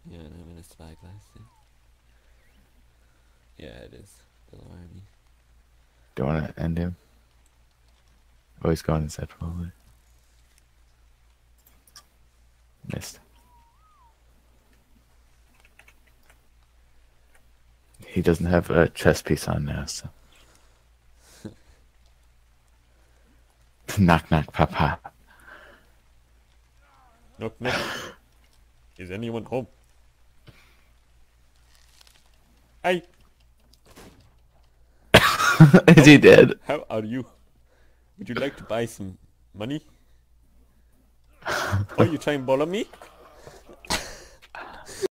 Yeah, and I'm in a spyglass thing. Yeah, it is. Still army. Do you want to end him? Oh, he's gone inside probably. Missed. He doesn't have a chest piece on now, so. Knock knock papa. Knock knock. Is anyone home? Hi. Is he dead? How are you? Would you like to buy some money? Oh, you try and borrow me?